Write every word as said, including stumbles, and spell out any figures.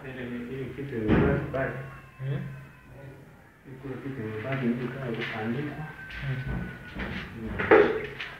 kitu basi basi. Hmm? Iko kitu basi ndio kama kuandika. Hmm.